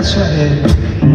that's right.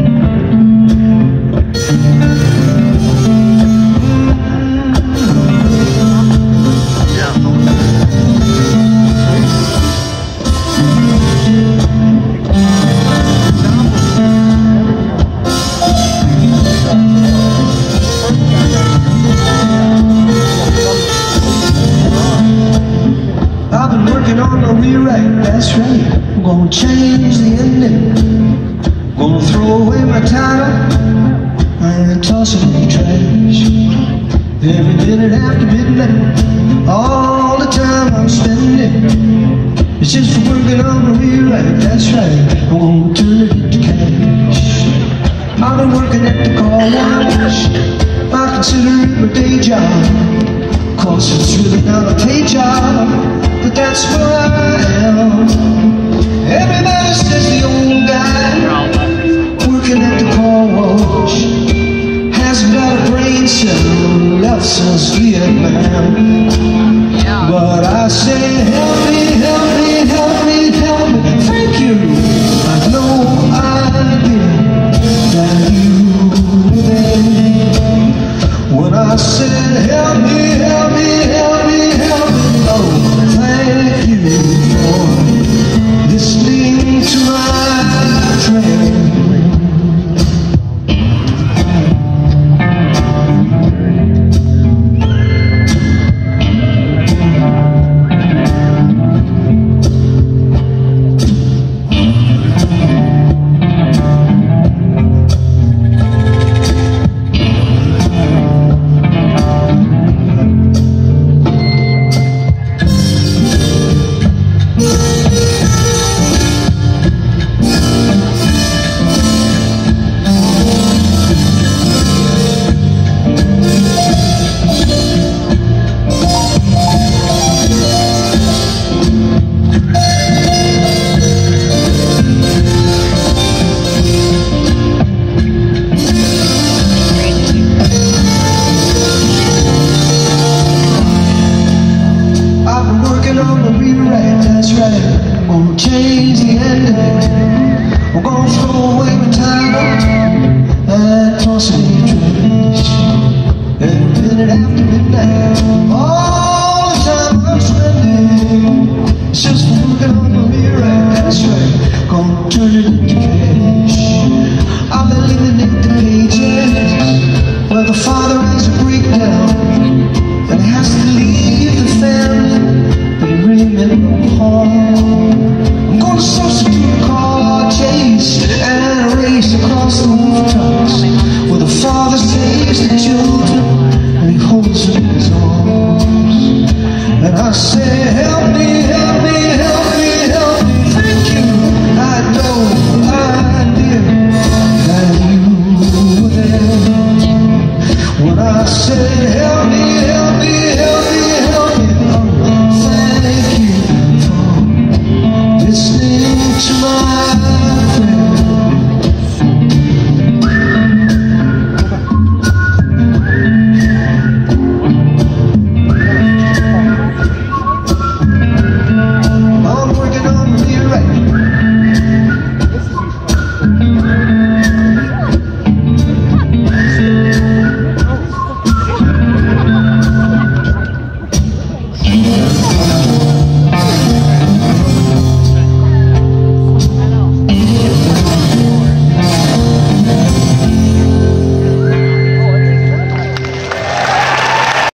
I've been working on a rewrite, that's right. I'm gonna change the ending. Gonna throw away my title and toss it in the trash. Every minute after midnight, all the time I'm spending, it's just for working on a rewrite, that's right. I'm gonna turn it into cash. I've been working at the car wash. I consider it my day job, 'cause it's really not a pay job, but that's where I am. Everybody says the old guy working at the car wash hasn't got a brain cell left since Vietnam. But I say, help me, help me, help me, help me. Thank you. I've no idea that you were there when I said, help me, help me, help me, help me. Oh, thank you for listening to my prayer. That's right, I'm gonna change the ending. I'm gonna throw away my title and toss it in the trash. Every minute after midnight, all the time I'm spending, it's just for working on the rewrite. That's right, gonna turn it into cash. I've been living in the pages.